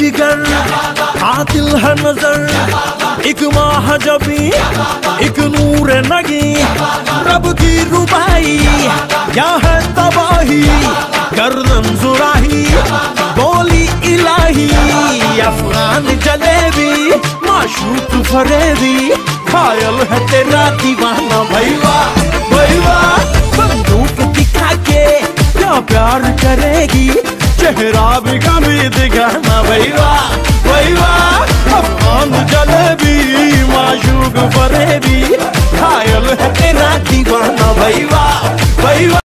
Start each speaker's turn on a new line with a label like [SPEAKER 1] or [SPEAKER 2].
[SPEAKER 1] जिगर, कातिल है नजर, एक महाजबी, एक नूर नगी, रब की रुबाई क्या है तबाही, गर्दन जुराही, गोली इलाही, अफगान जलेबी, माशूक फरेबी, घायल है तेरा दीवाना भैया भैया। बंदूक दिखा के क्या प्यार करेगी, चेहरा भी कभी दिखाना भैया भैया। अफगान जलेबी, माशूक फरेबी, घायल है तेरा दीवाना भैया भैया।